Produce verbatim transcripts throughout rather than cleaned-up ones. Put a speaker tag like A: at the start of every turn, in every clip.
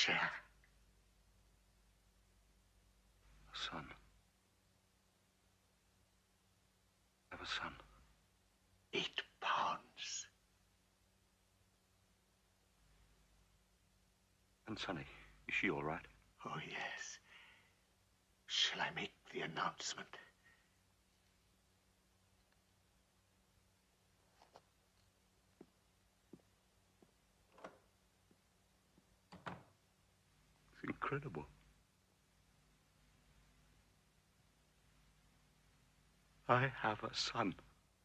A: cher.
B: A son. I have a son.
A: Eight pounds.
B: And Sonny, is she all right?
A: Oh, yes. Shall I make the announcement?
B: It's incredible. I have a son.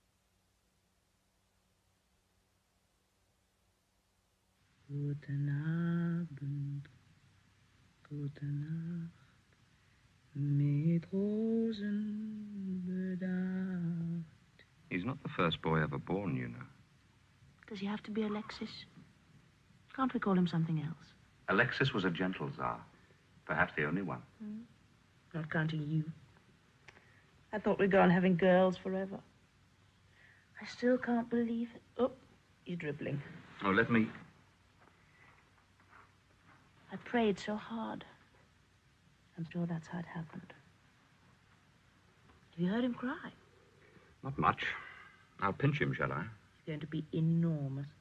C: Guten Abend, gute Nacht, mit Rosen bedacht.
D: He's not the first boy ever born, you know.
E: Does he have to be Alexis? Can't we call him something else?
D: Alexis was a gentle Tsar. Perhaps the only one.
E: Mm. Not counting you. I thought we'd go on having girls forever. I still can't believe it. Oh, he's dribbling.
D: Oh, let me...
E: I prayed so hard. I'm sure that's how it happened. Have you heard him cry?
D: Not much. I'll pinch him, shall I?
E: He's going to be enormous.